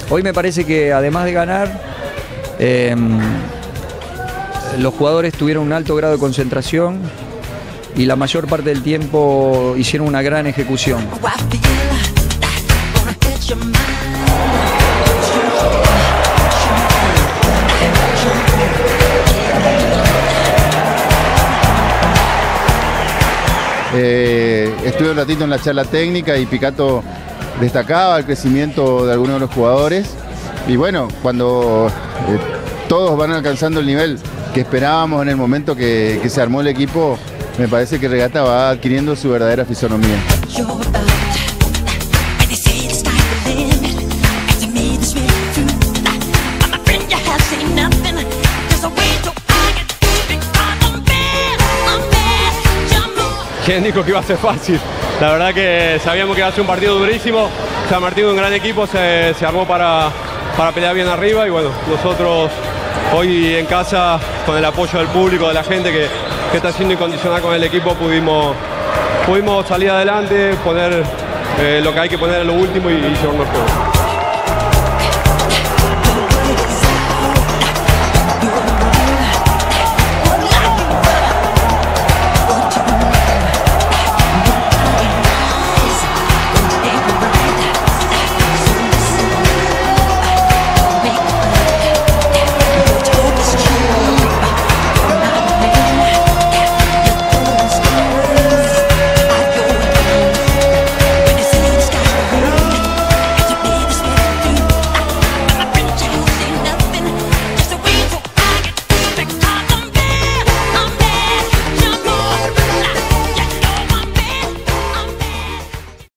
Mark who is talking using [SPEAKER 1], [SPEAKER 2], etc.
[SPEAKER 1] Hoy me parece que además de ganar, los jugadores tuvieron un alto grado de concentración y la mayor parte del tiempo hicieron una gran ejecución.
[SPEAKER 2] Estuve un ratito en la charla técnica y Picato destacaba el crecimiento de algunos de los jugadores y bueno, cuando todos van alcanzando el nivel que esperábamos en el momento que se armó el equipo, me parece que Regata va adquiriendo su verdadera fisonomía.
[SPEAKER 3] ¿Quién dijo que iba a ser fácil? La verdad que sabíamos que iba a ser un partido durísimo. San Martín, un gran equipo, se armó para pelear bien arriba y bueno, nosotros hoy en casa, con el apoyo del público, de la gente que está siendo incondicional con el equipo, pudimos salir adelante, poner lo que hay que poner en lo último y llevarnos todo.